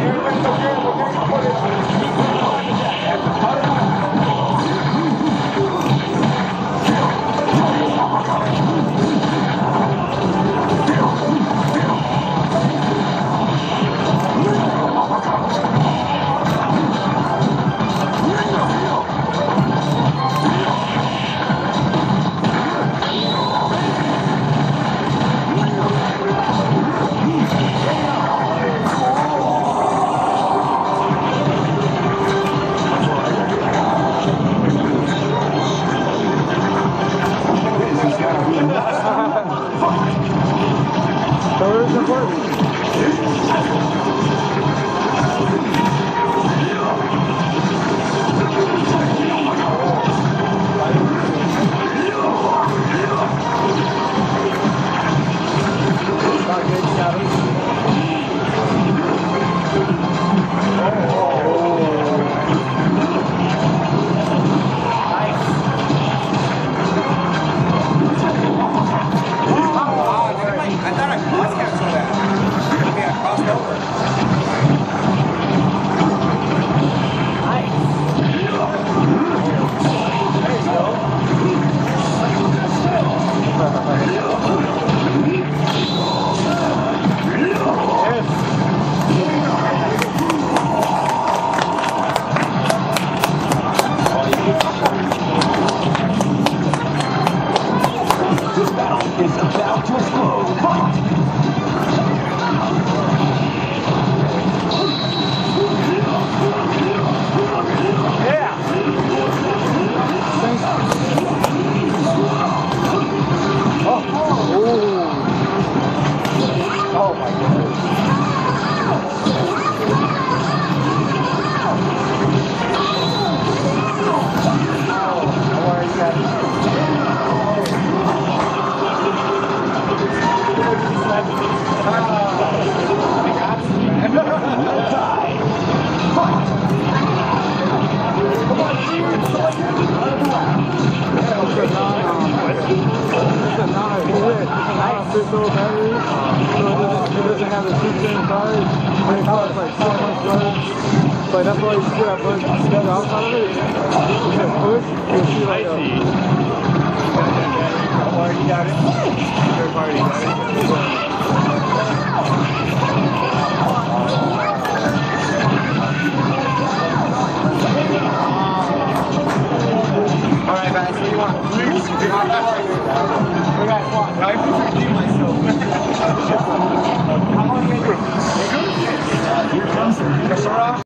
Official battery, so it doesn't have the 210 charge, and it costs like so much less. So that's why you see that bunch of stuff outside of it. You can push, you'll see like a... You got it? Third party, got it? Alright guys, what do you want? We got one. I prefer myself. How long are you going to do? Here comes the